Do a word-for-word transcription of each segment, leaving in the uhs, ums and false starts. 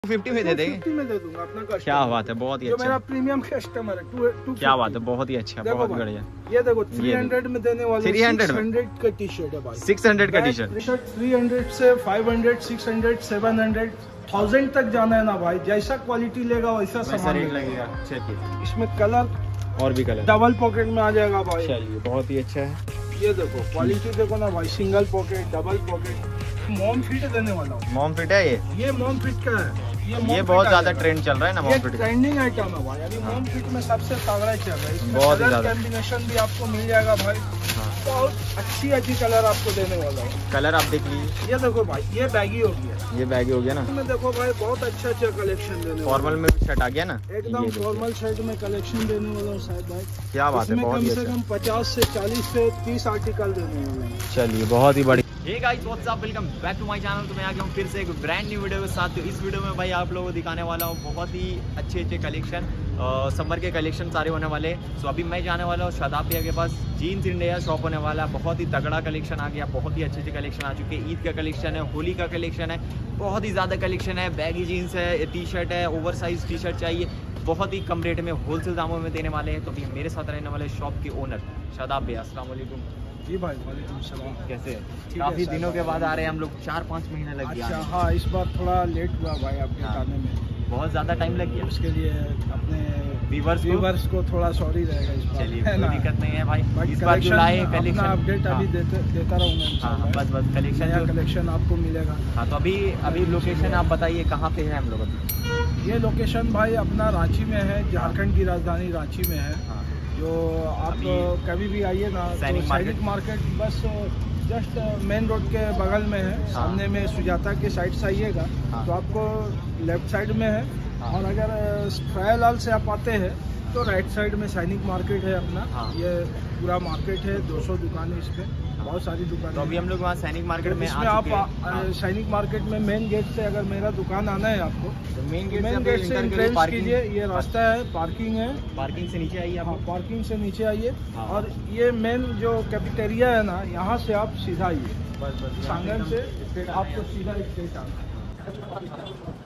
Fifty में दे देंगे, fifty में दे दूंगा अपना कस्टमर। क्या बात है, बहुत ही अच्छा, मेरा प्रीमियम कस्टमर है। टू, टू क्या बात है, बहुत ही अच्छा, बहुत बढ़िया। ये देखो थ्री हंड्रेड में देने वाले, थ्री हंड्रेड हंड्रेड का टी शर्ट है भाई, सिक्स हंड्रेड का T shirt. T shirt three hundred से five hundred, six hundred, seven hundred, thousand तक जाना है ना भाई। जैसा क्वालिटी लेगा वैसा सामान लगेगा। चलिए, इसमें कलर और भी कलर डबल पॉकेट में आ जाएगा भाई। चलिए, बहुत ही अच्छा है। ये देखो क्वालिटी देखो ना भाई, single pocket, double pocket, mom fit देने वाला हूँ। मॉम फिट है ये ये मॉम फिट का है। ये, ये बहुत ज्यादा ट्रेंड चल रहा है ना मॉम फिट, ट्रेंडिंग आइटम है भाई। अभी मॉम फिट में सबसे तगड़ा चल रहा है। इसमें बहुत ही कलर कॉम्बिनेशन भी आपको मिल जाएगा भाई। बहुत अच्छी अच्छी कलर आपको देने वाला हूँ। कलर आप देख लीजिए। ये देखो भाई, ये बैगी हो गया, ये बैगी हो गया ना। इसमें देखो भाई बहुत अच्छा अच्छा कलेक्शन देने। फॉर्मल में भी शर्ट आ गया ना, एकदम फॉर्मल शर्ट में कलेक्शन देने वाला हूँ शायद भाई। क्या बात है, बहुत ही कम से कम पचास से चालीस से तीस आर्टिकल देने वाला हूँ। चलिए, बहुत ही बढ़िया। Hey guys, what's up, welcome back to my channel. तो मैं आ गया हूँ फिर से एक ब्रांड न्यू वीडियो के साथ। तो इस वीडियो में भाई आप लोगों को दिखाने वाला हूँ बहुत ही अच्छे अच्छे कलेक्शन, समर के कलेक्शन सारे होने वाले। सो अभी मैं जाने वाला हूँ शादाब भैया के पास, जीन्स इंडिया शॉप होने वाला है। बहुत ही तगड़ा कलेक्शन आ गया, बहुत ही अच्छे अच्छे कलेक्शन आ चुके हैं। ईद का कलेक्शन है, होली का कलेक्शन है, बहुत ही ज़्यादा कलेक्शन है। बैगी जीन्स है, टी शर्ट है, ओवर साइज टी शर्ट चाहिए, बहुत ही कम रेट में होलसेल दामों में देने वाले हैं। तो अभी मेरे साथ रहने वाले शॉप के ओनर शादाब भैया, अस्सलाम वालेकुम। जी भाई, वालेकुम सलाम। कैसे? काफी दिनों के बाद आ रहे हैं हम लोग, चार पाँच महीने लग गया। अच्छा, हाँ, इस बार थोड़ा लेट हुआ भाई अपडेट हाँ, आने में, बहुत ज़्यादा टाइम लग गया। उसके लिए अपने व्यूवर्स व्यूवर्स को थोड़ा सॉरी रहेगा इस बार। चलिए, कोई दिक्कत नहीं है भाई। इस बार जो लाए कलेक्शन अपडेट अभी देते देता रहूँगा। हाँ, बस बस कलेक्शन नया कलेक्शन आपको मिलेगा। हाँ, तो अभी अभी लोकेशन आप बताइए कहाँ पे है हम लोग अभी? ये लोकेशन भाई अपना रांची में है, झारखंड की राजधानी रांची में है। हाँ, जो आप कभी भी आइए ना, सैनिक मार्केट, मार्केट बस जस्ट मेन रोड के बगल में है। हाँ। सामने में सुजाता के साइड से आइएगा। हाँ। तो आपको लेफ्ट साइड में है। हाँ। और अगर फ्रायलाल से आप आते हैं तो राइट साइड में सैनिक मार्केट है अपना। हाँ। ये पूरा मार्केट है, दो सौ दुकानें इस पे, बहुत सारी दुकानें। तो अभी हम लोग वहाँ सैनिक मार्केट में इसमें आप सैनिक मार्केट में मेन गेट से अगर मेरा दुकान आना है आपको, तो मेन गेट मेन गेट से एंट्रेंस कीजिए। ये रास्ता है, पार्किंग है, पार्किंग से नीचे आइए। हाँ, पार्किंग से नीचे आइए। हाँ। और ये मेन जो कैफेटेरिया है ना, यहाँ से आप सीधा आइए, बस बस आंगन से आपको सीधा स्ट्रेट आना है।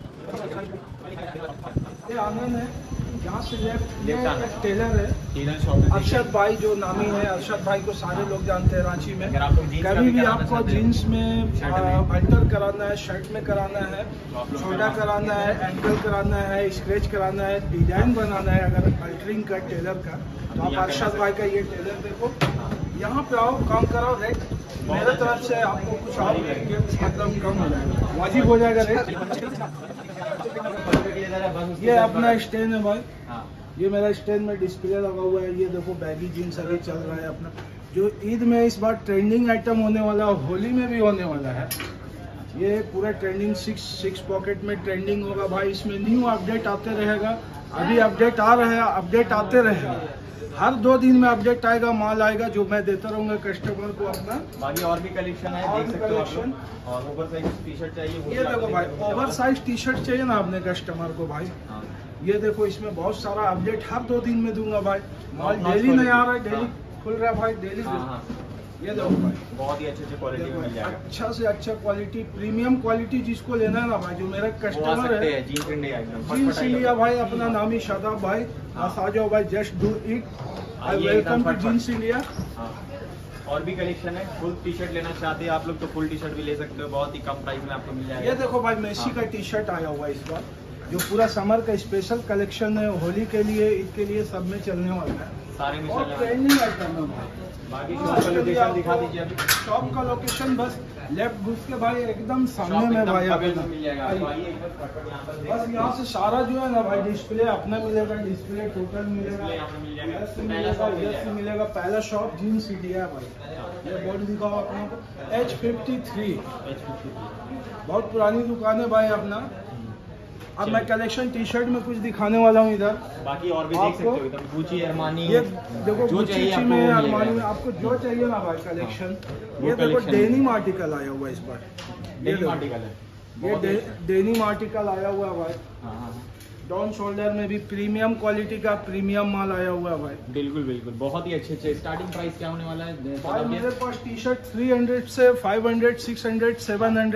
ये आंगन है, यहाँ से लेफ्ट ये टेलर है अरशद भाई, जो नामी है। अरशद भाई को सारे लोग जानते हैं रांची में। कभी भी आपको जीन्स में अल्टर कराना है, शर्ट में कराना है, छोटा कराना है, एंकल कराना है, स्क्रेच कराना है, डिजाइन बनाना है, अगर अल्टरिंग का टेलर का, तो आप अरशद भाई का ये टेलर देखो, यहाँ पे आओ, काम कराओ। रेट मेरे तरफ से आपको कुछ और मतलब कम हो जाएगा, वाजिब हो जाएगा रेट। ये अपना स्टैंड है भाई। हाँ। ये मेरा स्टैंड में डिस्प्ले लगा हुआ है। ये देखो बैगी जीन्स अभी चल रहा है अपना, जो ईद में इस बार ट्रेंडिंग आइटम होने वाला है, होली में भी होने वाला है। ये पूरा ट्रेंडिंग सिक्स सिक्स पॉकेट में ट्रेंडिंग होगा भाई। इसमें न्यू अपडेट आते रहेगा, अभी अपडेट आ रहे हैं, अपडेट आते रहेगा, हर दो दिन में अपडेट आएगा, माल आएगा, जो मैं देता रहूंगा कस्टमर को अपना। बाकी और भी कलेक्शन है, देख सकते हो आप लोग। और ओवर साइज टी शर्ट चाहिए, ये देखो भाई, ओवर साइज टी शर्ट चाहिए ना अपने कस्टमर को भाई। हाँ। ये देखो, इसमें बहुत सारा अपडेट हर दो दिन में दूंगा भाई। माल डेली नहीं आ रहा है, डेली खुल रहा है भाई, डेली। ये देखो भाई, बहुत ही अच्छे अच्छे क्वालिटी में मिल जाएगा, अच्छा से अच्छा क्वालिटी, प्रीमियम क्वालिटी जिसको लेना है ना भाई, जो मेरा कस्टमर है। जीन्स इंडिया एकदम, जीन्स इंडिया भाई, अपना नाम ही शादाब भाई। बस आ जाओ भाई, just do it, I welcome to jeans India. और भी कलेक्शन है, फुल टी शर्ट लेना चाहते हैं आप लोग तो फुल टी शर्ट भी ले सकते हो, बहुत ही कम प्राइस में आपको मिल जाएगा। ये देखो भाई, मेसी का टी शर्ट आया हुआ है इस बार, जो पूरा समर का स्पेशल कलेक्शन है, होली के लिए, ईद के लिए सब में चलने वाला है। सारे में ट्रेंडिंग आइटम है। बाकी शॉप का लोकेशन दिखा दीजिए अभी। शॉप का लोकेशन बस लेफ्ट घुस के भाई एकदम सामने में भाई मिल जाएगा। बस यहाँ से सारा जो है ना भाई, डिस्प्ले अपना मिलेगा, डिस्प्ले टोटल मिलेगा, मिलेगा मिलेगा पहला शॉप जीन्स इंडिया भाई। ये बोर्ड दिखाओ अपना को, एच फिफ्टी थ्री, बहुत पुरानी दुकान है भाई अपना। अब मैं कलेक्शन टी शर्ट में कुछ दिखाने वाला हूँ इधर, बाकी और भी देख सकते हो इधर गुची, अरमानी, ये देखो गुची में, अरमानी में, आपको जो चाहिए ना भाई कलेक्शन। ये देखो डेनिम आर्टिकल आया हुआ है इस बार, डेनिम आर्टिकल है, ये डेनिम आर्टिकल आया हुआ है भाई। डाउन शोल्डर में भी प्रीमियम क्वालिटी का प्रीमियम माल आया हुआ है भाई। बिल्कुल बिल्कुल, बहुत ही अच्छे अच्छे। स्टार्टिंग प्राइस क्या होने वाला है भाई? मेरे पास टी शर्ट थ्री हंड्रेड से five hundred, six hundred, seven hundred,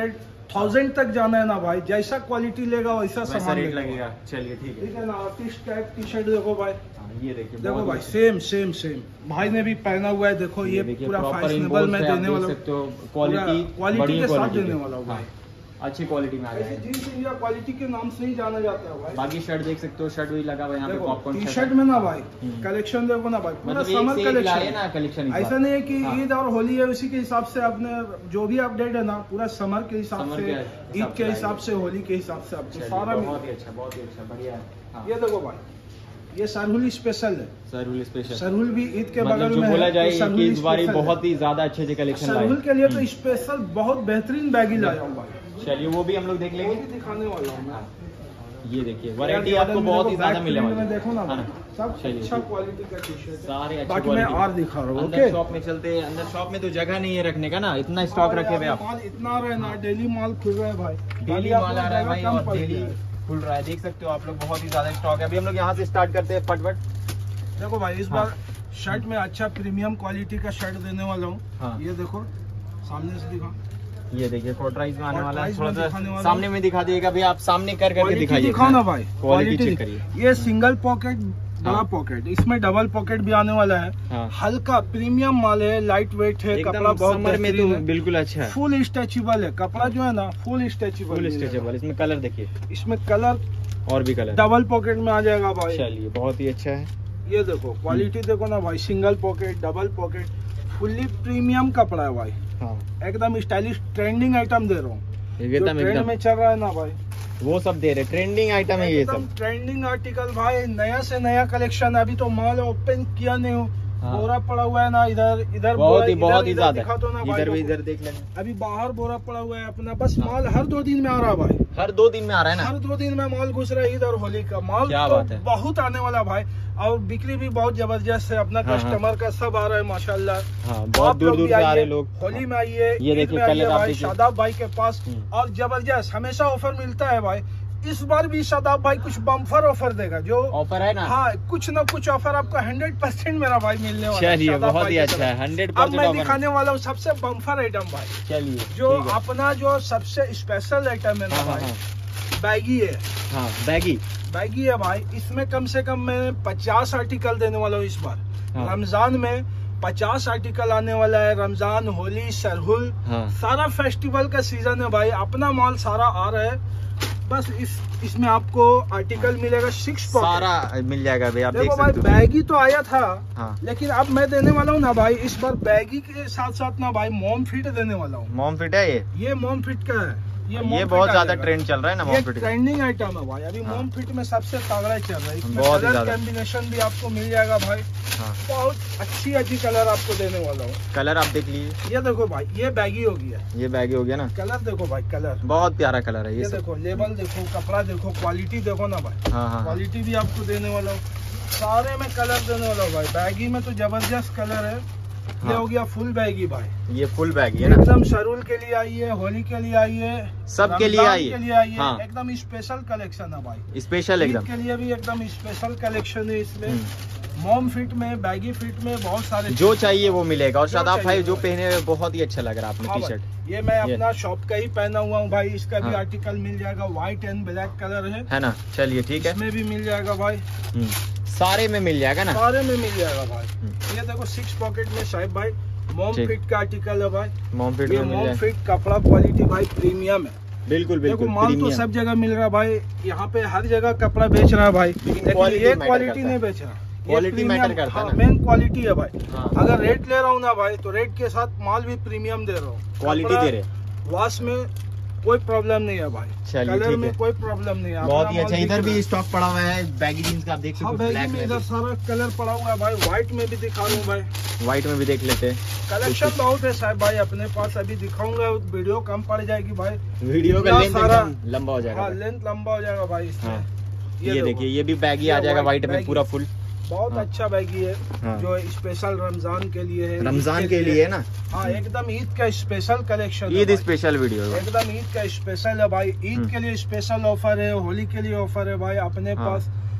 thousand तक जाना है ना भाई, जैसा क्वालिटी लेगा वैसा वैसा सामान रेट लगेगा। लगेगा। चलिए ठीक है। ठीक है ना। आर्टिस्ट टाइप टी शर्ट देखो भाई, हाँ, ये देखिए देखो बहुत भाई ही- सेम सेम सेम भाई ने भी पहना हुआ है। देखो ये, देखिए पूरा proper फैशनेबल inboard में से आप देने देख वाला हूँ, सकते हो, क्वालिटी क्वालिटी बढ़िया के साथ क्वालिटी देने के। वाला हूँ भाई। हाँ, अच्छी क्वालिटी में आ ऐसे जाएगा। जींस इंडिया क्वालिटी के नाम से ही जाना जाता है भाई। बाकी शर्ट देख सकते हो, शर्ट भी लगा हुआ है यहाँ पे, देखो पॉपकॉर्न टी शर्ट में ना भाई हम्म। कलेक्शन देखो ना भाई, पूरा मतलब एक समर से एक लाए कलेक्शन। ना कलेक्शन। ऐसा नहीं है कि हाँ। ईद और होली है उसी के हिसाब से आपने जो भी अपडेट है ना पूरा समर के हिसाब समर से, के हिसाब ईद से के लाए हिसाब हैं। से, होली के हिसाब से आपको चलिए, सारा बहुत मिल- ही अच्छा, बहुत ही अच्छा, बढ़िया है। हाँ। ये देखो भाई, ये सरहुल स्पेशल है। सरहुल स्पेशल, सरहुल भी ईद के मतलब बगल जो में बोला है, जाए तो सरहुल कि इस बार स्पेशल है। बहुत ही ज्यादा अच्छे अच्छे कलेक्शन लाए। सरहुल के लिए तो हम्म। स्पेशल बहुत बेहतरीन बैगी लाया हूँ भाई, चलिए वो भी हम लोग देख वो लेंगे। भी दिखाने वाला हूँ मैं। ये देखिए वैरायटी आपको बहुत ही ज्यादा मिले में देखो ना हाँ भाई, ना। सब चलिए, अच्छा ठीक। क्वालिटी का टी शर्ट है। सारे अच्छे बाकी मैं क्वालिटी और दिखा रहा हूँ। अंदर ओके, शॉप में चलते हैं। अंदर शॉप में तो जगह नहीं है रखने का ना, इतना स्टॉक रखे हुए आप। माल इतना रहे ना, डेली माल खुल रहा है भाई, डेली आपको माल आ रहा है भाई जगह कम और पड़ डेली गया है। खुल रहा है, देख सकते हो आप लोग, बहुत ही ज्यादा स्टॉक है। अभी हम लोग यहाँ से स्टार्ट करते हैं फटफट। देखो भाई इस हाँ। बार शर्ट में अच्छा प्रीमियम क्वालिटी का शर्ट देने वाला हूँ। हाँ। ये देखो सामने से दिखा, ये देखिए फोर्ट्राइज में आने वाला है, फोर्ट्राइज थोड़ा में दिखाने सा वाला सामने में दिखा दिएगा भी, आप सामने कर करके क्वालिटी दिखाइए। दिखाओ ना भाई, क्वालिटी चेक दिख- करिए। ये सिंगल पॉकेट बड़ा हाँ। पॉकेट, इसमें डबल पॉकेट भी आने वाला है। हाँ। हल्का प्रीमियम माल है, लाइट वेट है, कपड़ा एकदम बहुत समर में बेहतरीन तो है, बिल्कुल अच्छा है। फुल स्ट्रेचेबल है कपड़ा जो है ना, फुल स्ट्रेचेबल फुल स्ट्रेचेबल, इसमें कलर देखिए इसमें कलर और भी कलर। डबल पॉकेट में आ जाएगा भाई। चलिए बहुत ही अच्छा है। ये देखो क्वालिटी देखो ना भाई, single pocket double pocket, fully premium कपड़ा है भाई, हाँ एकदम स्टाइलिश ट्रेंडिंग आइटम दे रहा हूँ। जो एकदम ट्रेंड एकदम में चल रहा है ना भाई, वो सब दे रहे, ट्रेंडिंग आइटम है ये एकदम सब। ट्रेंडिंग आर्टिकल भाई, नया से नया कलेक्शन। अभी तो माल ओपन किया नहीं हूँ, हाँ। बोरा पड़ा हुआ है ना इधर इधर बहुत बोरा, ही इधर- बहुत ही इधर ज्यादा, दिखा दो ना भाई, इधर भी देखो। इधर देख लेंगे। अभी बाहर बोरा पड़ा हुआ है अपना, बस हाँ। माल हर दो दिन में आ रहा है भाई, हर दो दिन में आ रहा है ना। हर दो दिन में माल घुस रहा है इधर। होली का माल क्या तो बात है। बहुत आने वाला भाई, और बिक्री भी बहुत जबरदस्त है। अपना हाँ, हाँ। कस्टमर का सब आ रहा है माशाल्लाह। हाँ बहुत आप दूर लोग दूर भी से आ रहे आइए, लोग। होली में आइए, ये ईद देखिए में आइए कलर आप भाई, देखिए। शादाब भाई के पास। हम्म। और जबरदस्त हमेशा ऑफर मिलता है भाई, इस बार भी शादाब भाई कुछ बम्फर ऑफर देगा जो ऑफर है ना। हाँ, कुछ ना कुछ ऑफर आपको हंड्रेड परसेंट मेरा भाई मिलने वाला है चलिए शादाब बहुत भाई ही की अच्छा तरफ। है, हंड्रेड अब परसेंट मैं ऑफर। दिखाने वाला हूँ सबसे बम्फर आइटम भाई, चलिए जो ठीक है। अपना जो सबसे स्पेशल आइटम है ना हाँ हाँ भाई, हाँ बैगी है। हाँ बैगी। बैगी है भाई, इसमें कम से कम मैं पचास आर्टिकल देने वाला हूँ इस बार। हाँ। रमजान में पचास आर्टिकल आने वाला है, रमजान, होली, सरहुल, हाँ सारा फेस्टिवल का सीजन है भाई, अपना माल सारा आ रहा है। बस इस इसमें आपको आर्टिकल मिलेगा सिक्स पॉकेट। सारा मिल जाएगा भाई, आप देख देखो भाई सकते हो। बैगी तो आया था, हाँ लेकिन अब मैं देने वाला हूँ ना भाई, इस बार बैगी के साथ साथ ना भाई मोम फिट देने वाला हूँ। मॉम फिट है ये। ये मोम फिट का है, ये मोम ये फिट बहुत आ ज्यादा जाएगा। ट्रेंड चल रहा है ना ये मॉम फिट का। ट्रेंडिंग आइटम है भाई, अभी हाँ। मोम फिट में सबसे तगड़ा चल रहा है। इसमें बहुत ही कलर ज्यादा। कॉम्बिनेशन भी आपको मिल जाएगा भाई, हाँ बहुत अच्छी अच्छी कलर आपको देने वाला हूँ। कलर आप देख लीजिए। ये देखो भाई, ये बैगी हो गया, ये बैगी हो गया ना, कलर देखो भाई, कलर बहुत प्यारा कलर है ये ये सब। देखो, लेबल देखो, कपड़ा देखो, क्वालिटी देखो ना भाई, हाँ हाँ हाँ। क्वालिटी भी आपको देने वाला हूँ। सारे में कलर देने वाला हूँ भाई, बैगी में तो जबरदस्त कलर है। ये हाँ। हो गया फुल बैगी भाई, ये फुल बैगी है ना, एकदम शरूल के लिए आई है, होली के लिए आई है, सबके लिए रमजान आई है। के लिए आई है। हाँ। एकदम स्पेशल कलेक्शन है भाई, स्पेशल ईद एकदम। के लिए भी एकदम स्पेशल कलेक्शन है इसमें। हम्म। मॉम फिट में, बैगी फिट में बहुत सारे जो चाहिए वो मिलेगा। और जो शादाब भाई चाहिए जो वो। पहने हुए बहुत ही अच्छा लग रहा है आपने हाँ टी भाई, शर्ट, ये मैं ये। अपना शॉप का ही पहना हुआ हूँ भाई, इसका भी हाँ। आर्टिकल मिल जाएगा, व्हाइट एंड ब्लैक कलर है, है ना। चलिए ठीक है। इसमें भी मिल जाएगा भाई, हम्म, सारे में मिल जाएगा ना। सारे में मिल जाएगा भाई। हम्म। ये देखो सिक्स पॉकेट में साहिब भाई, मॉम ठीक। फिट का आर्टिकल है भाई, मॉम फिट ये में मिल मॉम जाए, फिट कपड़ा क्वालिटी भाई प्रीमियम है। बिल्कुल देखो बिल्कुल माल तो प्रीमियम। सब जगह मिल रहा है भाई, यहाँ पे हर जगह कपड़ा बेच रहा है भाई, लेकिन quality ये matter क्वालिटी करता नहीं है। बेच रहा। Quality matter करता है ना। मेन क्वालिटी है भाई। हाँ। अगर रेट ले रहा हूँ ना भाई, तो रेट के साथ माल भी प्रीमियम दे रहा हूँ, क्वालिटी कपड़ा, दे रहे। वॉश में कोई प्रॉब्लम नहीं है भाई, चलिए कलर ठीक में है। कोई प्रॉब्लम नहीं है। बहुत अपना ही अच्छा। माल इधर दिख रहा भी है। स्टॉक पड़ा हुआ है बैगी जीन्स का, आप देख हाँ सकते हो। बैगी ब्लैक में में इधर सारा कलर पड़ा हुआ है भाई, व्हाइट में भी दिखा रहा हूँ भाई, व्हाइट में भी देख लेते हैं। कलेक्शन बहुत है साहब भाई अपने पास। अभी दिखाऊंगा, वीडियो कम पड़ जाएगी भाई, वीडियो का इतना लेंथ सारा- एकदम लंबा हो जाएगा हाँ भाई। लेंथ लंबा हो जाएगा भाई इसमें। हाँ। ये ये देखो, देखिए ये भी बैगी ये आ जाएगा white व्हाइट में बैगी। पूरा फुल। बहुत हाँ। अच्छा बैगी है, हाँ। जो स्पेशल रमजान के लिए है, रमजान ईद के लिए है ना। हाँ एकदम ईद का स्पेशल कलेक्शन है ईद भाई। स्पेशल वीडियो है। एकदम ईद का स्पेशल है भाई, ईद हम्म। के लिए स्पेशल ऑफर है, होली के लिए ऑफर है भाई अपने हाँ। पास।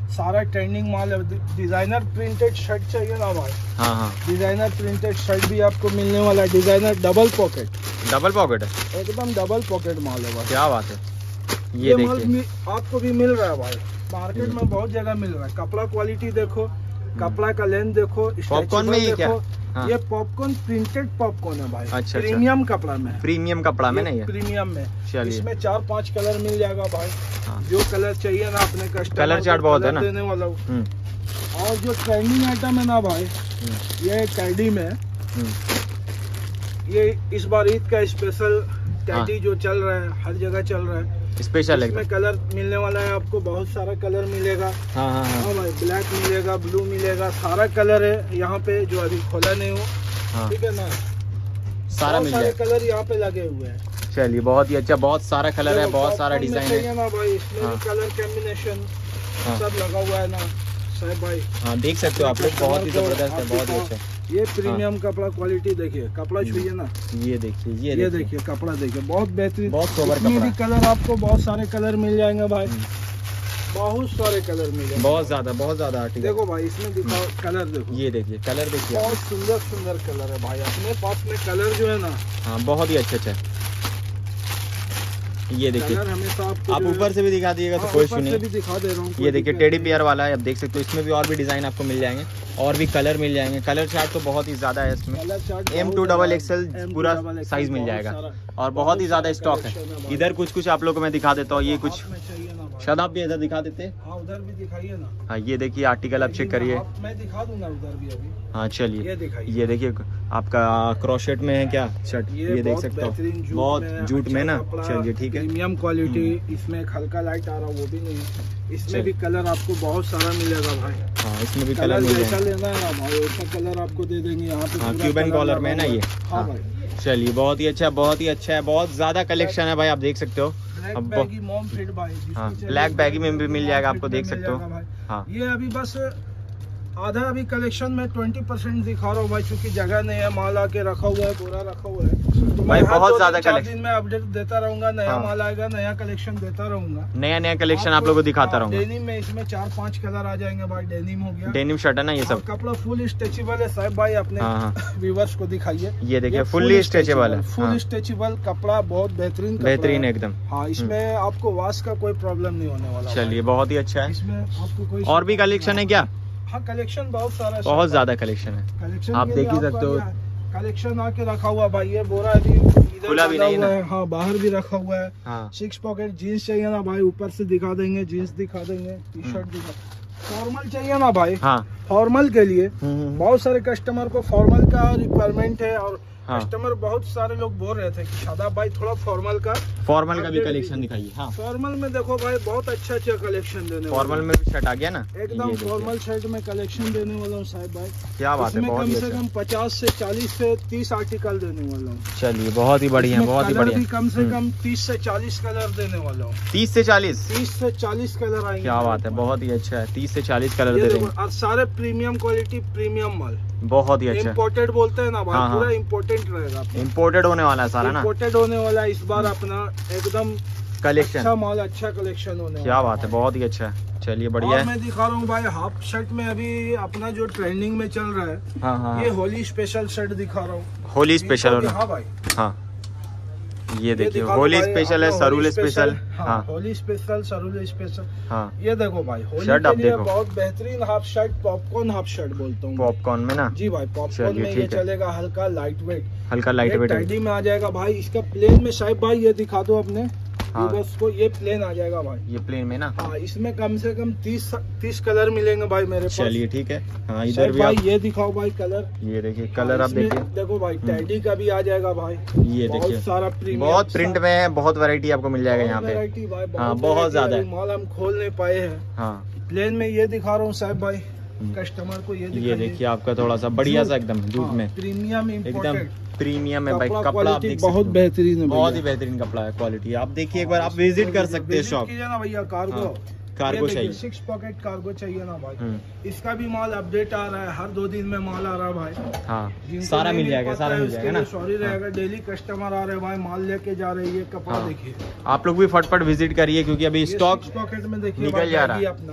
सारा ट्रेंडिंग माल है। डिजाइनर प्रिंटेड शर्ट चाहिए ना भाई, हाँ हाँ डिजाइनर प्रिंटेड शर्ट भी आपको मिलने वाला है। Designer double pocket, double pocket है, एकदम डबल पॉकेट माल है भाई। क्या बात है। ये, ये देखिए माल आपको भी मिल रहा है भाई, मार्केट में बहुत जगह मिल रहा है। कपड़ा क्वालिटी देखो, कपड़ा का लेंथ देखो, पॉपकॉर्न में ये क्या? हाँ। ये पॉपकॉर्न प्रिंटेड पॉपकॉर्न है भाई। अच्छा, प्रीमियम कपड़ा में, प्रीमियम कपड़ा में नहीं है, प्रीमियम में। चलिए इसमें चार पांच कलर मिल जाएगा भाई। हाँ। जो कलर चाहिए ना अपने कस्टमर कलर चार्ट बहुत है ना देने वाला हूँ। और जो ट्रेंडिंग आइटम है ना भाई, ये कैडी में, ये इस बार ईद का स्पेशल कैडी जो चल रहा है, हर जगह चल रहा है, स्पेशल इसमें कलर मिलने वाला है आपको। बहुत सारा कलर मिलेगा। हाँ हाँ हाँ। हाँ भाई, ब्लैक मिलेगा, ब्लू मिलेगा, सारा कलर है यहाँ पे जो अभी खोला नहीं हो। हाँ। ठीक है ना, सारा मिल जाएगा। कलर यहाँ पे लगे हुए हैं। चलिए बहुत ही अच्छा, बहुत सारा कलर है, बहुत सारा डिजाइन है ना भाई। इसमें हाँ। भी कलर कॉम्बिनेशन सब लगा हुआ है ना साहब भाई। हाँ देख सकते हो आप लोग, बहुत ही जबरदस्त है, बहुत ही अच्छा। ये प्रीमियम कपड़ा क्वालिटी देखिए, कपड़ा छुइए ना, ये देखिए, ये ये देखिए कपड़ा देखिए, बहुत बेहतरीन, बहुत सोबर इसमें कपड़ा भी कलर आपको बहुत सारे कलर मिल जाएंगे भाई, बहुत सारे कलर मिल जाएंगे, बहुत ज्यादा, बहुत ज्यादा आर्टिकल। देखो भाई इसमें दिखाओ कलर, देखो ये देखिए कलर देखिए, बहुत सुंदर सुंदर कलर है भाई अपने पास में। कलर जो है ना, हाँ बहुत ही अच्छा अच्छा। ये देखिए, कलर हमेशा आपको आप ऊपर से भी दिखा दीजिएगा तो कोई इशू नहीं। भी दिखा दे रहा हूँ। ये देखिए टेडी बियर वाला है, आप देख सकते हो। इसमें भी और भी डिजाइन आपको मिल जाएंगे, और भी कलर मिल जाएंगे। कलर चार्ट तो बहुत ही ज्यादा है इसमें, एम टू डबल एक्सएल पूरा साइज मिल जाएगा, और बहुत ही ज्यादा स्टॉक है। इधर कुछ कुछ आप लोगों को मैं दिखा देता हूँ। ये कुछ शादाब भी इधर दिखा देते हैं। हाँ उधर भी दिखाइए ना। हाँ ये देखिए आर्टिकल आप चेक करिए। मैं दिखा दूंगा उधर भी अभी। हाँ चलिए, ये दिखाइए, ये देखिए आपका क्रॉशेट में है क्या शर्ट, ये, ये देख सकते हो, बहुत जूट में ना। चलिए ठीक है, प्रीमियम क्वालिटी। इसमें हल्का लाइट आ रहा वो भी नहीं है। इसमें भी कलर आपको बहुत सारा मिलेगा भाई। हाँ इसमें भी कलर मिल जैसा लेना है ना भाई वैसा कलर आपको दे देंगे यहाँ पे। हाँ क्यूबन कॉलर में है ना ये। हाँ भाई चलिए बहुत ही अच्छा, बहुत ही अच्छा है, बहुत ज्यादा कलेक्शन है भाई, आप देख सकते हो। ब्लैक बैगी मॉम फिट भाई, हाँ ब्लैक बैगी में भी मिल जाएगा, आपको देख सकते हो। हाँ ये अभी बस आधा अभी कलेक्शन में ट्वेंटी परसेंट दिखा रहा हूँ भाई, क्योंकि जगह नहीं है, माल आके रखा हुआ है, पूरा रखा हुआ है। तो भाई बहुत ज्यादा कलेक्शन में अपडेट देता रहूंगा, नया हाँ। माल आएगा, नया कलेक्शन देता रहूंगा, नया नया कलेक्शन आप लोगों को दिखाता रहूंगा। डेनिम में इसमें चार पांच कलर आ जाएंगे भाई। डेनिम हो गया, डेनिम शर्ट है ना ये सब। कपड़ा फुल स्ट्रेचेबल है साहब भाई, अपने व्यूअर्स को दिखाइए। ये देखिए फुल्ली स्ट्रेचेबल है, फुल स्ट्रेचेबल कपड़ा, बहुत बेहतरीन बेहतरीन एकदम। हाँ इसमें आपको वॉश का कोई प्रॉब्लम नहीं होने वाला। चलिए बहुत ही अच्छा है। इसमें आपको कोई और भी कलेक्शन है क्या? हाँ कलेक्शन बहुत सारा है, बहुत ज्यादा कलेक्शन है, कलेक्शन आप देख ही सकते हो। कलेक्शन आके रखा हुआ भाई। ये बोरा अभी खुला भी नहीं है, हाँ बाहर भी रखा हुआ है। हाँ। सिक्स पॉकेट जीन्स चाहिए ना भाई, ऊपर से दिखा देंगे, जीन्स दिखा देंगे, टी शर्ट दिखा। फॉर्मल चाहिए ना भाई, हाँ फॉर्मल के लिए बहुत सारे कस्टमर को फॉर्मल का रिक्वायरमेंट है, और हाँ। कस्टमर बहुत सारे लोग बोल रहे थे कि शादाब भाई थोड़ा फॉर्मल का फॉर्मल का भी कलेक्शन दिखाइए। हाँ फॉर्मल में देखो भाई बहुत अच्छा अच्छा कलेक्शन देने फॉर्मल में भी शर्ट आ गया ना, एकदम फॉर्मल शर्ट में कलेक्शन देने वाला हूँ साहिब भाई। क्या बात है, बहुत कम ही से अच्छा। कम पचास से चालीस से तीस आर्टिकल देने वाला हूँ। चलिए बहुत ही बढ़िया, बहुत ही बढ़िया। कम से कम तीस से चालीस कलर देने वाला हूँ। तीस से चालीस तीस से चालीस कलर आएंगे। क्या बात है, बहुत ही अच्छा है। तीस से चालीस कलर दे देंगे, और सारे प्रीमियम क्वालिटी, प्रीमियम माल, बहुत ही अच्छा। इम्पोर्टेड बोलते हैं ना भाई, हाँ, पूरा इम्पोर्टेड रहेगा, इम्पोर्टेड होने वाला है सारा ना, इम्पोर्टेड होने वाला है इस बार अपना एकदम कलेक्शन। अच्छा माल, अच्छा कलेक्शन होने क्या बात है, बहुत ही अच्छा है। चलिए बढ़िया है। मैं दिखा रहा हूँ भाई हाफ शर्ट में, अभी अपना जो ट्रेंडिंग में चल रहा है। हाँ हाँ, ये होली स्पेशल शर्ट दिखा रहा हूँ। होली स्पेशल। हाँ भाई हाँ ये देखिए होली स्पेशल है, सरूल स्पेशल। हाँ होली स्पेशल, सरूल स्पेशल। हाँ ये देखो भाई होली शर्ट के आप लिए देखो, बहुत बेहतरीन half shirt, popcorn half shirt बोलता हूँ। पॉपकॉर्न में ना जी भाई, पॉपकॉर्न में ये चलेगा, हल्का लाइट वेट, हल्का लाइट वेट टाइडी में आ जाएगा भाई। इसका प्लेन में साहिब भाई ये दिखा दो अपने बस को, ये प्लेन आ जाएगा भाई, ये प्लेन में ना। हाँ इसमें कम से कम तीस तीस कलर मिलेंगे भाई मेरे पास। चलिए ठीक है। हाँ इधर भी भाई आप... ये दिखाओ भाई कलर, ये देखिए कलर आप देखिए, देखो भाई टैडी का भी आ जाएगा भाई। ये देखिए सारा प्रीमियम, बहुत प्रिंट में है, बहुत वैरायटी आपको मिल जाएगा यहाँ पे। हाँ बहुत ज्यादा है, माल हम खोल नहीं पाए हैं। हाँ प्लेन में ये दिखा रहा हूँ साहब भाई कस्टमर को, ये ये देखिए आपका थोड़ा सा बढ़िया सा एकदम जूट में, प्रीमियम एकदम प्रीमियम है भाई। कपड़ा आप देख बहुत बेहतरीन है, बहुत ही बेहतरीन कपड़ा है, क्वालिटी आप देखिए, एक बार आप विजिट कर सकते हैं शॉप। ना भैया कार्गो, कार्गो चाहिए, सिक्स पॉकेट कार्गो चाहिए ना भाई, इसका भी माल अपडेट आ रहा है, हर दो दिन में माल आ रहा है भाई। हाँ सारा मिल जाएगा, सारा मिल जाएगा ना, सॉरी रहेगा। डेली कस्टमर आ रहे हैं भाई, माल लेके जा रहे हैं। ये कपड़ा देखिए, आप लोग भी फटफट विजिट करिए क्योंकि अभी स्टॉक पॉकेट में देखिए निकल जा रहा है अपना।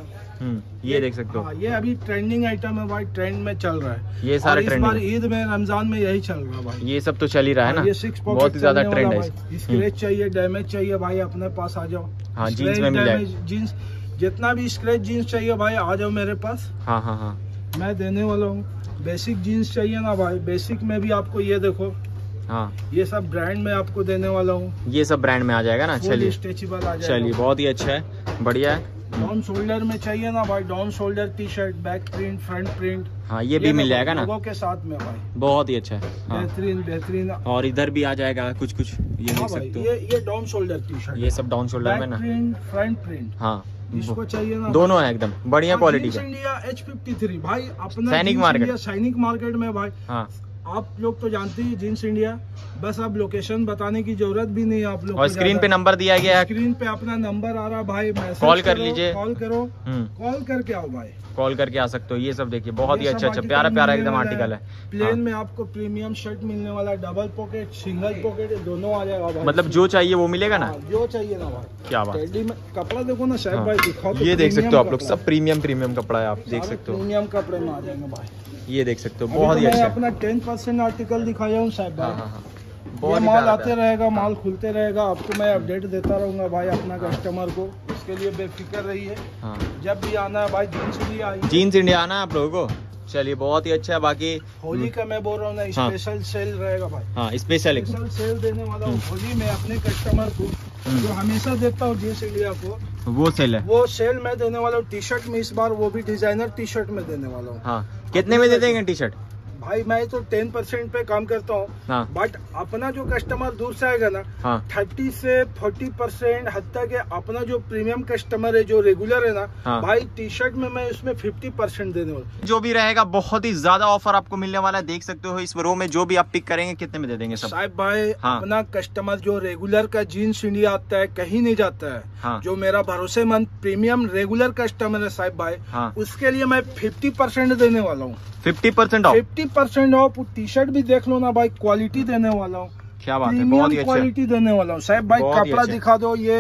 ये देख सकते हो, ये अभी ट्रेंडिंग आइटम है भाई, ट्रेंड में चल रहा है ये सारे ट्रेंड। ईद में रमजान में यही चल रहा है भाई, ये सब तो चल ही रहा है ना, ये सिक्स बहुत ही ज्यादा ट्रेंड है। स्क्रैच चाहिए, डैमेज चाहिए भाई, अपने पास आ जाओ। हाँ जीन्स में मिल जाएगा, जीन्स जितना भी स्क्रैच जीन्स चाहिए भाई आ जाओ मेरे पास। हाँ हाँ हाँ मैं देने वाला हूँ। बेसिक जीन्स चाहिए ना भाई, बेसिक में भी आपको ये देखो, हाँ ये सब ब्रांड में आपको देने वाला हूँ। ये सब ब्रांड में आ जाएगा ना, चलिए स्ट्रेचेबल आ जाएगा, चलिए बहुत ही अच्छा है, बढ़िया है। डाउन शोल्डर में चाहिए ना भाई, down shoulder T shirt, back print, front print, हाँ ये भी मिल जाएगा ना लोगों के साथ में भाई, बहुत ही अच्छा है। हाँ। बेहतरीन बेहतरीन। और इधर भी आ जाएगा कुछ कुछ, ये देख सकते हो, ये ये डाउन शोल्डर टी शर्ट, ये सब डाउन शोल्डर में ना, प्रिंट फ्रंट प्रिंट, हाँ इसको चाहिए ना, दोनों है एकदम बढ़िया क्वालिटी का। इंडिया एच फिफ्टी थ्री भाई, अपना सैनिक मार्केट, सैनिक मार्केट में भाई। हाँ आप लोग तो जानते ही जींस इंडिया, बस अब लोकेशन बताने की जरूरत भी नहीं है आप लोग। और स्क्रीन पे नंबर दिया गया है, स्क्रीन पे अपना नंबर आ रहा भाई, कॉल कर लीजिए, कॉल करो, कॉल करके आओ भाई, कॉल करके आ सकते हो। ये सब देखिए बहुत ही अच्छा अच्छा प्यारा प्यारा एकदम आर्टिकल है। प्लेन में आपको प्रीमियम शर्ट मिलने वाला, डबल पॉकेट, सिंगल पॉकेट, दोनों आ जाएगा भाई, मतलब जो चाहिए वो मिलेगा ना, जो चाहिए ना भाई। क्या बात, कपड़ा देखो ना साहब भाई, दिखाओ तो, ये देख सकते हो आप लोग, सब प्रीमियम प्रीमियम कपड़ा है, आप देख सकते हो, प्रीमियम कपड़े में आ जाएंगे भाई, ये देख सकते हो बहुत ही अच्छा। अपना टेन परसेंट आर्टिकल दिखाया हूँ साहब भाई, हाँ, हाँ, बहुत ये माल आते रहेगा, माल खुलते रहेगा, आपको मैं अपडेट देता रहूंगा भाई अपना कस्टमर को, इसके लिए बेफिक्र रहिए। हाँ। जब भी आना है भाई, जीन्स इंडिया आइए, जीन्स इंडिया आना है आप लोगों को। चलिए बहुत ही अच्छा है। बाकी होली का मैं बोल रहा हूँ ना, स्पेशल सेल रहेगा भाई, हाँ स्पेशल स्पेशल सेल देने वाला हूँ होली में अपने कस्टमर को, जो हमेशा देता हूँ जीन्स इंडिया को, वो सेल है, वो सेल मैं देने वाला हूँ। टी शर्ट में इस बार वो भी डिजाइनर टी शर्ट में देने वाला हूँ। हाँ कितने में दे देंगे टी शर्ट भाई? मैं तो टेन परसेंट पे काम करता हूँ, हाँ। बट अपना जो कस्टमर दूर से आएगा ना, हाँ। थर्टी से फोर्टी परसेंट हद तक अपना जो प्रीमियम कस्टमर है, जो रेगुलर है ना, हाँ। भाई टी शर्ट में मैं उसमें फिफ्टी परसेंट देने वाला। जो भी रहेगा बहुत ही ज्यादा ऑफर आपको मिलने वाला है, देख सकते हो इस रो में जो भी आप पिक करेंगे कितने में दे देंगे सब साहब भाई। हाँ। अपना कस्टमर जो रेगुलर का जीन्स इंडिया आता है, कहीं नहीं जाता है, हाँ। जो मेरा भरोसेमंद प्रीमियम रेगुलर कस्टमर है साहब भाई, हाँ। उसके लिए मैं फिफ्टी परसेंट देने वाला हूँ, fifty percent off, fifty percent off. T shirt भी देख लो ना भाई, क्वालिटी देने वाला हूँ, क्या बात है, बहुत ही अच्छा क्वालिटी देने वाला हूँ साहब भाई। कपड़ा दिखा दो, ये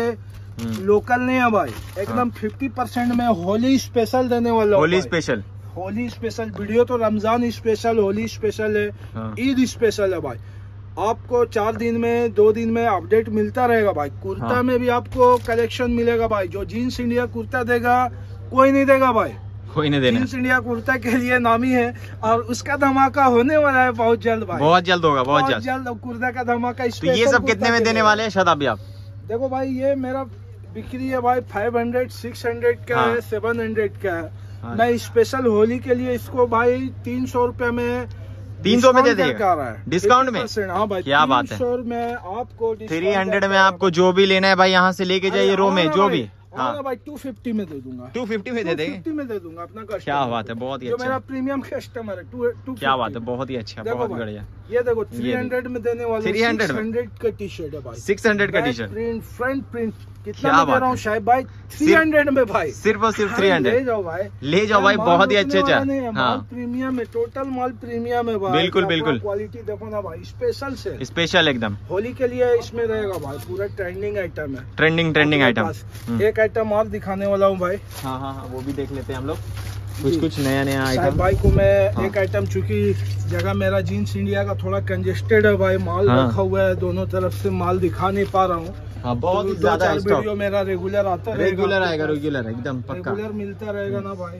लोकल नहीं है भाई, एकदम फिफ्टी परसेंट में होली स्पेशल देने वाला हूँ। Holi special, Holi special video तो रमजान स्पेशल, होली स्पेशल है, ईद स्पेशल है भाई। आपको चार दिन में, दो दिन में अपडेट मिलता रहेगा भाई। कुर्ता हाँ। में भी आपको कलेक्शन मिलेगा भाई, जो जीन्स इंडिया कुर्ता देगा कोई नहीं देगा भाई, कोई नहीं देना। जीन्स इंडिया कुर्ता के लिए नामी है, और उसका धमाका होने वाला है बहुत जल्द भाई, बहुत जल्द होगा, बहुत, बहुत जल्द जल्द कुर्ता का धमाका। तो ये सब कितने में देने वाले हैं शादाब भाई आप? देखो भाई, ये मेरा बिक्री है भाई फाइव हंड्रेड, सिक्स हंड्रेड का हाँ। है, सेवन हंड्रेड का है, हाँ। मैं स्पेशल होली के लिए इसको भाई तीन सौ रूपये में, तीन सौ में दे देगा डिस्काउंट में। हाँ भाई, क्या बात है, में आपको थ्री हंड्रेड में आपको जो भी लेना है भाई यहाँ से लेके जाइए रो में, जो भी हाँ भाई टू फिफ्टी में दे दूंगा, टू फिफ्टी में दे देंगे, टू फिफ्टी में दे दूंगा अपना कस्टमर। क्या बात है, बहुत ही अच्छा, जो मेरा प्रीमियम कस्टमर है, टू टू क्या बात है, बहुत ही अच्छा, बहुत बढ़िया। ये देखो थ्री हंड्रेड में देने वाला, थ्री हंड्रेड हंड्रेड का टी शर्ट है भाई, सिक्स हंड्रेड का T shirt, print front print, कितना में दे रहा हूँ शायद भाई, थ्री हंड्रेड में भाई, सिर्फ और सिर्फ थ्री हंड्रेड। ले जाओ भाई, ले जाओ भाई, बहुत ही अच्छे अच्छा, माल प्रीमियम है, टोटल माल प्रीमियम है भाई, बिल्कुल बिल्कुल। क्वालिटी देखो ना भाई, स्पेशल से स्पेशल एकदम होली के लिए इसमें रहेगा भाई, पूरा ट्रेंडिंग आइटम है, ट्रेंडिंग ट्रेंडिंग आइटम। एक आइटम और दिखाने वाला हूँ भाई, हाँ हाँ हाँ वो भी देख लेते हैं हम लोग, कुछ कुछ नया नया आइटम भाई को मैं हाँ। एक आइटम, चूंकि जगह मेरा जीन्स इंडिया का थोड़ा कंजेस्टेड है भाई, माल हाँ। रखा हुआ है, दोनों तरफ से माल दिखा नहीं पा रहा हूँ, हाँ, बहुत तो ज्यादा वीडियो मेरा रेगुलर आता है, रेगुलर आएगा, रेगुलर एकदम पक्का, रेगुलर मिलता रहेगा ना भाई।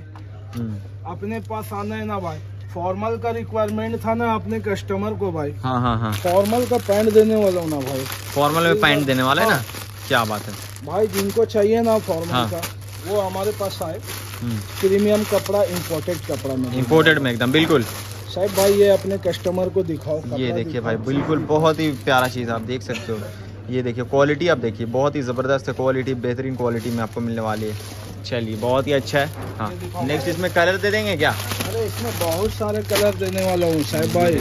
अपने पास आना है ना भाई, फॉर्मल का रिक्वायरमेंट था ना अपने कस्टमर को भाई, हाँ हाँ हाँ फॉर्मल का पैंट देने वाला हूँ ना भाई, फॉर्मल में पैंट देने वाला है ना, क्या बात है भाई। जिनको चाहिए ना फॉर्मल का, वो हमारे पास आए, प्रीमियम कपड़ा, इम्पोर्टेड कपड़ा में, इम्पोर्टेड में एकदम बिल्कुल साहब भाई। ये अपने कस्टमर को दिखाओ, ये देखिए भाई, बिल्कुल बहुत ही प्यारा चीज आप देख सकते हो। ये देखिए क्वालिटी आप देखिए, बहुत ही जबरदस्त क्वालिटी, बेहतरीन क्वालिटी में आपको मिलने वाली है। चलिए बहुत ही अच्छा है। हाँ नेक्स्ट इसमें कलर दे देंगे क्या? अरे इसमें बहुत सारे कलर देने वाला हूँ साहब भाई,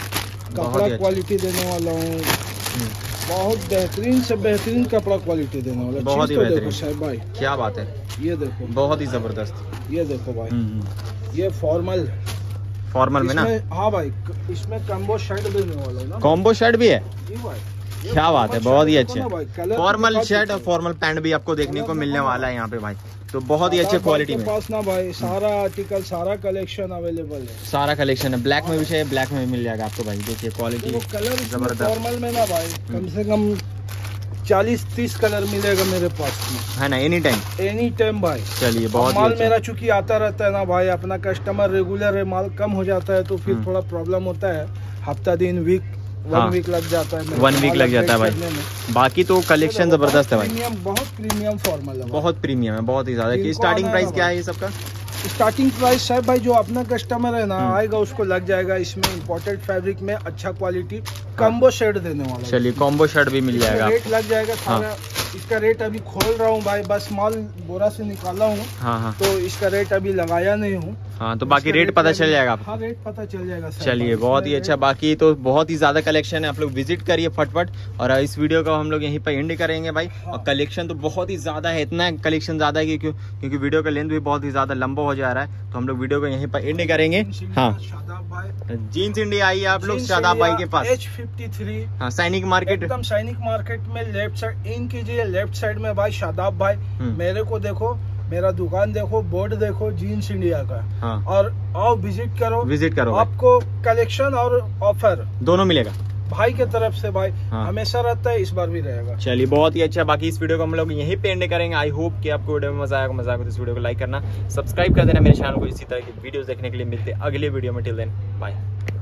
कपड़ा क्वालिटी देने वाला हूँ, बहुत बेहतरीन से बेहतरीन कपड़ा क्वालिटी देने वाला, बहुत ही बेहतरीन साहब भाई, क्या बात है। ये देखो बहुत ही जबरदस्त। ये देखो भाई, हम्म, ये फॉर्मल फॉर्मल में ना। हाँ भाई, इसमें कॉम्बो शर्ट देने वाला है ना। कॉम्बो शर्ट भी है, ये भाई, ये क्या बात है, बहुत ही अच्छे। कलर फॉर्मल शर्ट और फॉर्मल पैंट भी आपको देखने को मिलने वाला है यहाँ पे भाई, तो बहुत ही अच्छे क्वालिटी में पास ना भाई। सारा आर्टिकल, सारा कलेक्शन अवेलेबल है, सारा कलेक्शन है। ब्लैक में भी चाहिए, ब्लैक में भी मिल जाएगा आपको भाई। देखिए क्वालिटी कलर जबरदस्त फॉर्मल में ना भाई, कम से कम चालीस तीस कलर मिलेगा मेरे पास में, है ना, एनी टाइम एनी टाइम भाई। चलिए बहुत ही माल अच्छा। मेरा चूंकि आता रहता है ना भाई, अपना कस्टमर रेगुलर है, माल कम हो जाता है तो फिर हम्म। थोड़ा प्रॉब्लम होता है। हफ्ता दिन वीक वन हाँ। वीक लग जाता है, मेरे वन वीक माल लग जाता है अपडेट भाई। करने में। बाकी तो कलेक्शन जबरदस्त है भाई, प्रीमियम, बहुत प्रीमियम फॉर्मल है भाई। बहुत प्रीमियम है, बहुत ही ज्यादा। कि इनको स्टार्टिंग आना प्राइस है क्या भाई। है ये सबका? स्टार्टिंग प्राइस है भाई, जो अपना कस्टमर है ना हम्म। आएगा उसको लग जाएगा इसमें इम्पोर्टेड फैब्रिक में अच्छा क्वालिटी कॉम्बो शर्ट देने वाला है। चलिए कॉम्बो शर्ट भी मिल जाएगा रेट आपको। लग जाएगा सारा। इसका रेट अभी खोल रहा हूँ भाई, बस माल बोरा से निकाला हूँ, हाँ हाँ तो इसका रेट अभी लगाया नहीं हूँ। हाँ, तो बाकी रेट पता चल जाएगा आपको। हाँ, रेट पता चल जाएगा सर। चलिए बहुत ही अच्छा। बाकी तो बहुत ही ज्यादा कलेक्शन है, आप लोग विजिट करिए फटफट। और इस वीडियो को हम लोग यहीं पर एंड करेंगे भाई। और कलेक्शन तो बहुत ही ज्यादा है, इतना कलेक्शन ज्यादा है कि क्यों क्योंकि वीडियो का लेंथ भी बहुत ही ज्यादा लंबा हो जा रहा है, तो हम लोग वीडियो को यहीं पर एंड करेंगे। हाँ, शादाब भाई, जीन्स इंडिया आइए आप लोग शादाब भाई के पास। एच फिफ्टी थ्री, हाँ, सैनिक मार्केट, एकदम सैनिक मार्केट में लेफ्ट साइड इन कीजिए, लेफ्ट साइड में भाई शादाब भाई। मेरे को देखो, मेरा दुकान देखो, बोर्ड देखो, जीन्स इंडिया का। हाँ, और आओ विजिट करो, विजिट करो भाई। आपको कलेक्शन और ऑफर दोनों मिलेगा भाई के तरफ से भाई। हाँ। हमेशा रहता है, इस बार भी रहेगा। चलिए बहुत ही अच्छा। बाकी इस वीडियो को हम लोग यहीं पे एंड करेंगे। आई होप कि आपको वीडियो में मजा आएगा। मजा आएगा तो इस वीडियो को लाइक करना, सब्सक्राइब कर देना मेरे चैनल को। इसी तरह की वीडियोस देखने के लिए मिलते हैं अगले वीडियो में। Till then bye.